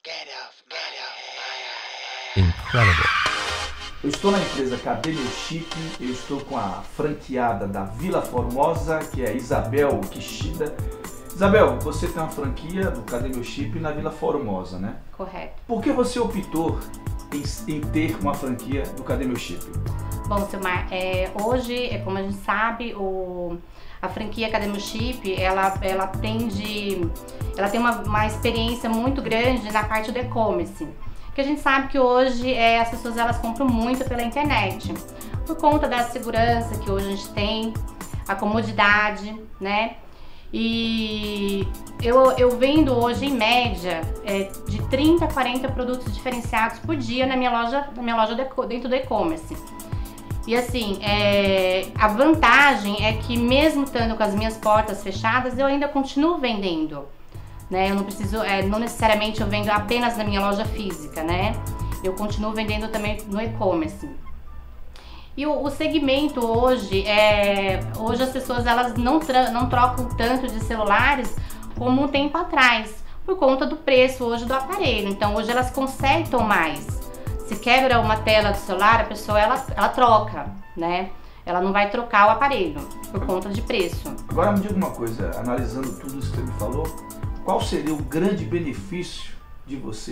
Incredible. Eu estou na empresa Cadê Meu Chip, eu estou com a franqueada da Vila Formosa, que é Isabel Kishida. Isabel, você tem uma franquia do Cadê Meu Chip na Vila Formosa, né? Correto. Por que você optou em ter uma franquia do Cadê Meu Chip? Bom, Silmar, hoje, como a gente sabe, a franquia Cadê Meu Chip, ela tem uma experiência muito grande na parte do e-commerce. Porque a gente sabe que hoje as pessoas elas compram muito pela internet, por conta da segurança que hoje a gente tem, a comodidade, né? E eu vendo hoje em média de 30 a 40 produtos diferenciados por dia na minha loja dentro do e-commerce. E assim, a vantagem é que mesmo estando com as minhas portas fechadas, eu ainda continuo vendendo. Né? Eu não preciso, não necessariamente eu vendo apenas na minha loja física, né? Eu continuo vendendo também no e-commerce. E o segmento hoje, hoje as pessoas elas não trocam tanto de celulares como um tempo atrás, por conta do preço hoje do aparelho. Então hoje elas consertam mais. Se quebra uma tela do celular, a pessoa ela troca, né? Ela não vai trocar o aparelho por conta de preço. Agora me diga uma coisa, analisando tudo isso que você me falou, qual seria o grande benefício de você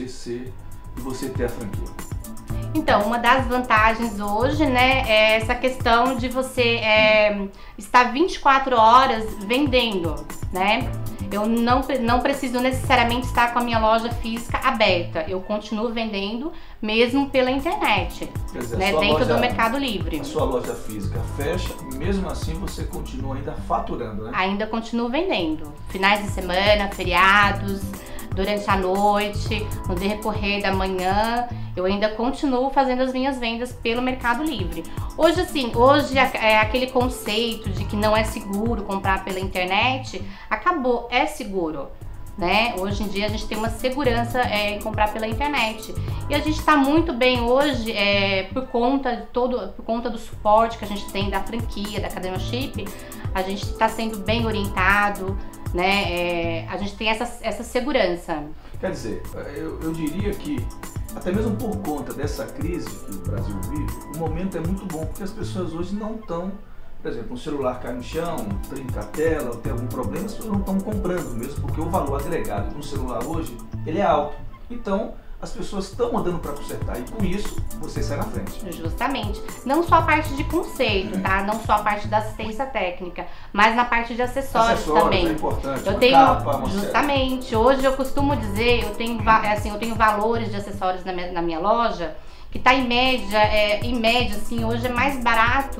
ter a franquia? Então, uma das vantagens hoje, né, é essa questão de você estar 24 horas vendendo, né? Eu não preciso necessariamente estar com a minha loja física aberta. Eu continuo vendendo mesmo pela internet, quer dizer, né, dentro do Mercado Livre. A sua loja física fecha, mesmo assim você continua ainda faturando, né? Ainda continuo vendendo. Finais de semana, feriados, durante a noite, no decorrer da manhã, eu ainda continuo fazendo as minhas vendas pelo Mercado Livre. Hoje, assim, aquele conceito de que não é seguro comprar pela internet, acabou, é seguro, né? Hoje em dia a gente tem uma segurança em comprar pela internet. E a gente está muito bem hoje por conta do suporte que a gente tem da franquia, da Cadê Meu Chip, a gente está sendo bem orientado, né? A gente tem essa segurança. Quer dizer, eu diria que até mesmo por conta dessa crise que o Brasil vive, o momento é muito bom, porque as pessoas hoje não estão, por exemplo, um celular cai no chão, trinca a tela, ou tem algum problema, as pessoas não estão comprando mesmo, porque o valor agregado de um celular hoje, ele é alto. Então, as pessoas estão andando para consertar e com isso você sai na frente. Justamente. Não só a parte de conceito, tá? Não só a parte da assistência técnica, mas na parte de acessórios também. É importante. Eu tenho, justamente. Hoje eu costumo dizer, eu tenho valores de acessórios na minha loja que tá em média, assim, hoje é mais barato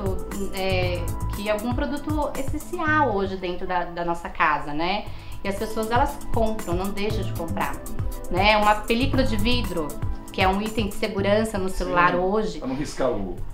que algum produto essencial hoje dentro da nossa casa, né? E as pessoas elas compram, não deixam de comprar, né? Uma película de vidro, que é um item de segurança no celular. Sim, hoje. Para não riscar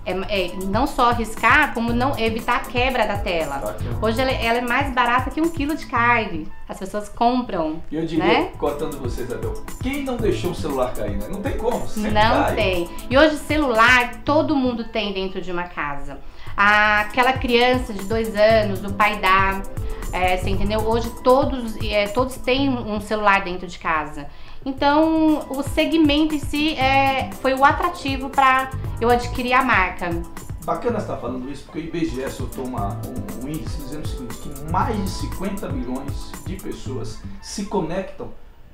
não só riscar, como não evitar a quebra da tela. Hoje ela é mais barata que 1 quilo de carne. As pessoas compram. E eu diria, né? Cortando você, Isabel, quem não deixou o celular cair, né? Não tem como, sempre não cai. Tem. E hoje celular todo mundo tem dentro de uma casa. Aquela criança de 2 anos, o pai dá. Você entendeu? Hoje todos têm um celular dentro de casa. Então o segmento em si foi o atrativo para eu adquirir a marca. Bacana você estar falando isso, porque o IBGE soltou um índice dizendo o seguinte, que mais de 50 milhões de pessoas se conectam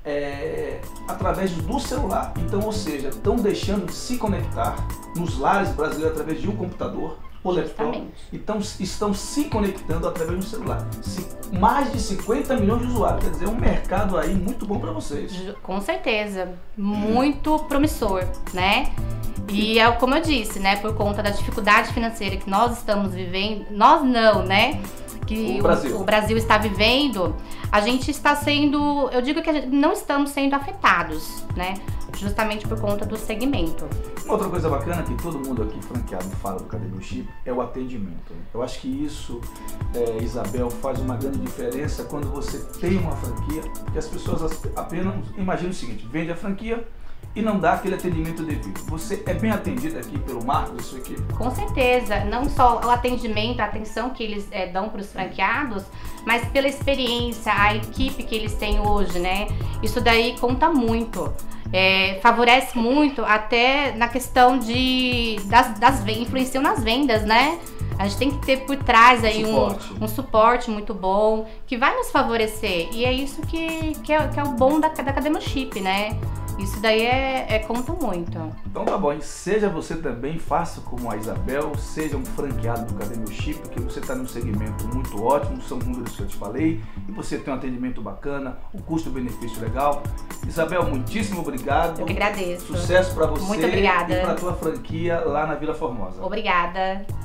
através do celular. Então, ou seja, estão deixando de se conectar nos lares brasileiros através de um computador ou laptop. Então, estão se conectando através do celular. Mais de 50 milhões de usuários, quer dizer, um mercado aí muito bom para vocês. Com certeza, muito promissor, né? E como eu disse, né, por conta da dificuldade financeira que nós estamos vivendo, nós não, né? Que o Brasil está vivendo, a gente está sendo, eu digo que não estamos sendo afetados, né? Justamente por conta do segmento. Uma outra coisa bacana que todo mundo aqui franqueado fala do Cadê Meu Chip é o atendimento. Eu acho que isso, Isabel, faz uma grande diferença quando você tem uma franquia, que as pessoas apenas imaginam o seguinte, vende a franquia e não dá aquele atendimento devido. Você é bem atendido aqui pelo Marcos e sua equipe? Com certeza, não só o atendimento, a atenção que eles dão para os franqueados, mas pela experiência, a equipe que eles têm hoje, né? Isso daí conta muito. Favorece muito até na questão das vendas, influenciam nas vendas, né? A gente tem que ter por trás aí um suporte muito bom, que vai nos favorecer. E é isso que é o bom da Academia Chip, né? Isso daí conta muito. Então tá bom, e seja você também, faça como a Isabel, seja um franqueado do Academia Chip, porque você está num segmento muito ótimo, são números que eu te falei, e você tem um atendimento bacana, um custo-benefício legal. Isabel, muitíssimo obrigado. Eu que agradeço. Sucesso para você. Muito obrigada. E para a tua franquia lá na Vila Formosa. Obrigada.